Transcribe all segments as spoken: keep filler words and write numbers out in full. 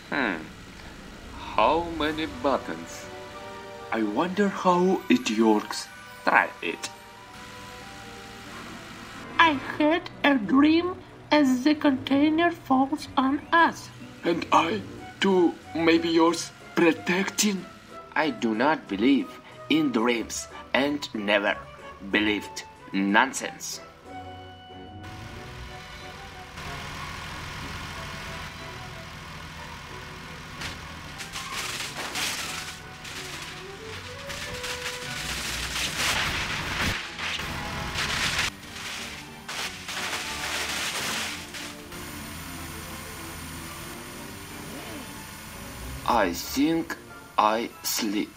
Hmm, how many buttons? I wonder how it works. Try it. I had a dream as the container falls on us. And I, too, maybe yours, protecting? I do not believe in dreams and never believed nonsense. I think I sleep.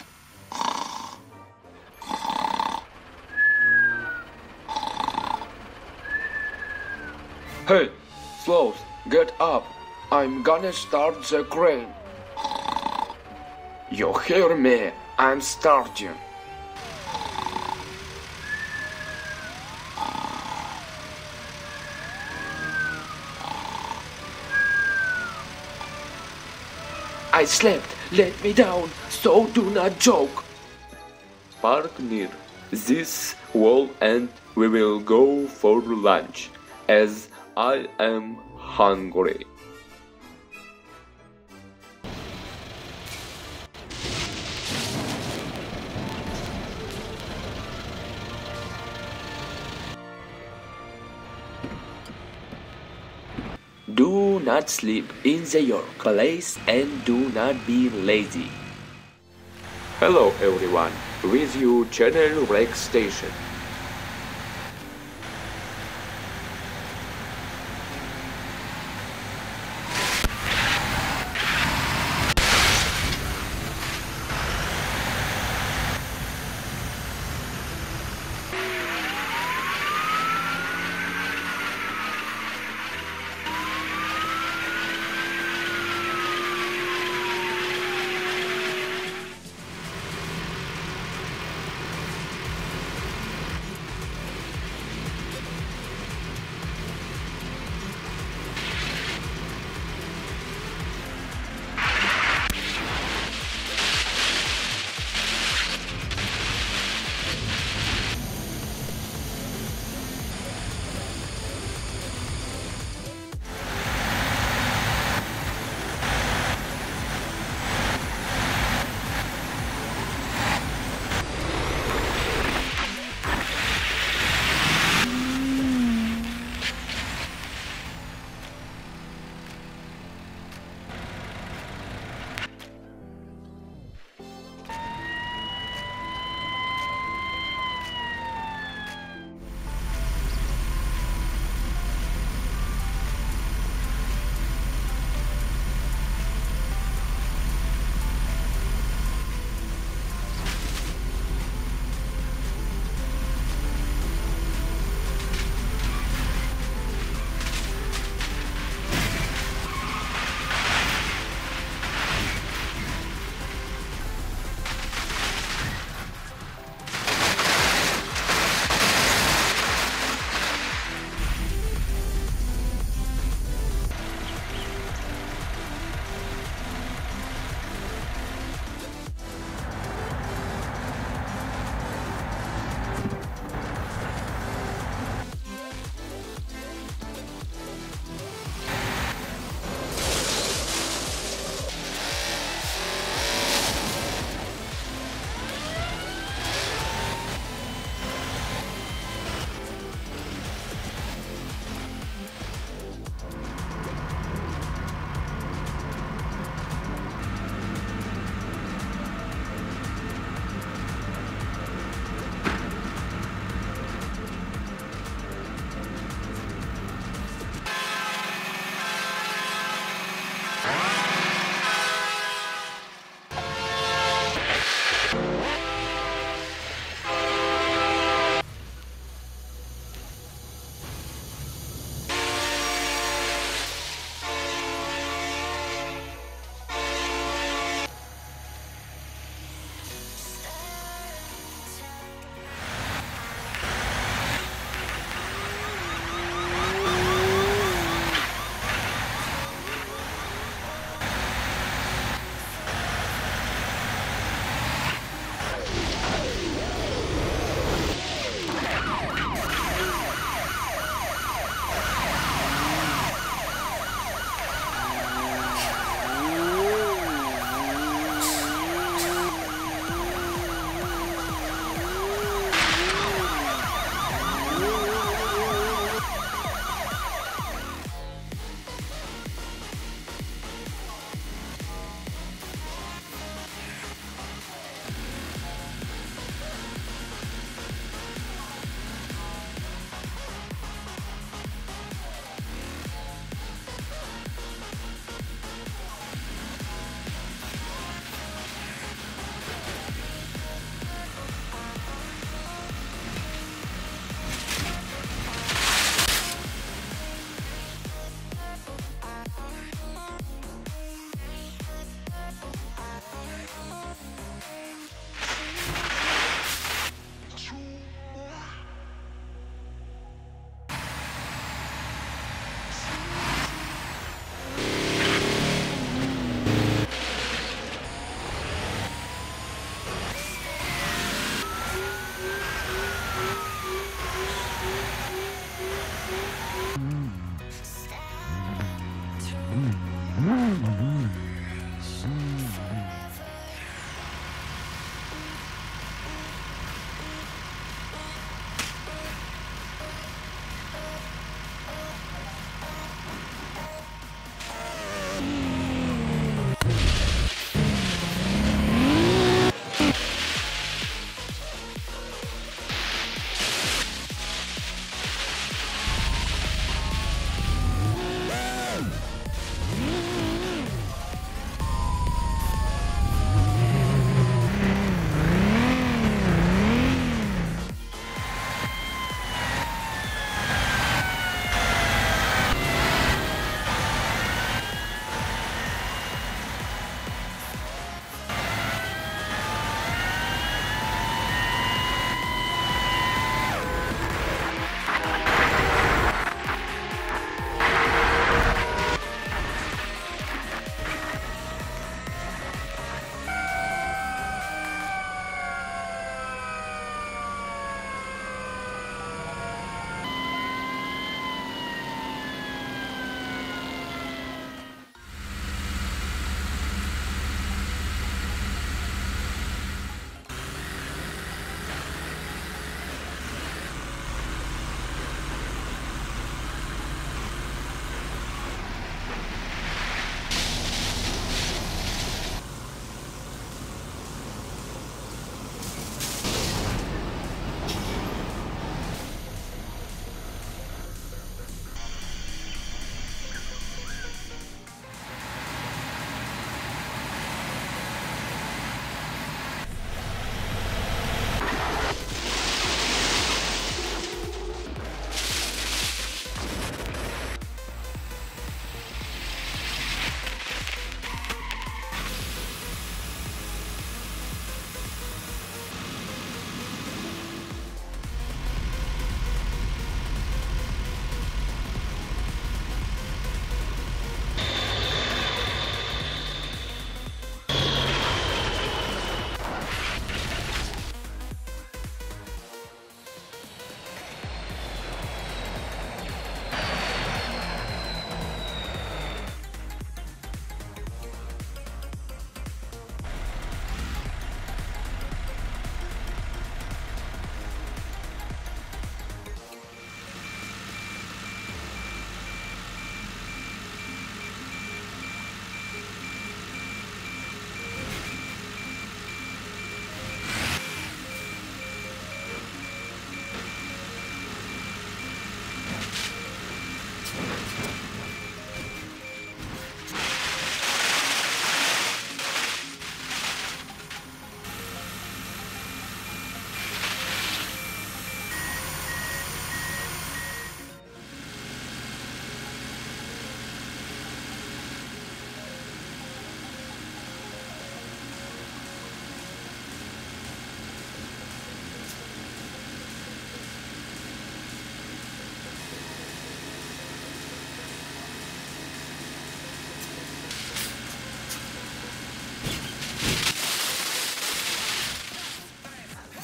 Hey, sloth, get up. I'm gonna start the crane. You hear me? I'm starting. I slept. Let me down, so do not joke. Park near this wall and we will go for lunch, as I am hungry. Do not sleep in the your place and do not be lazy. Hello everyone, with you channel WreckStation.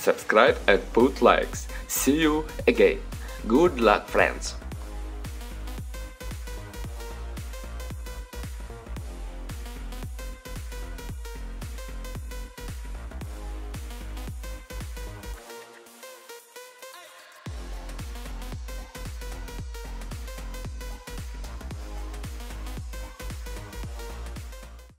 subscribe and put likes. See you again. Good luck, friends.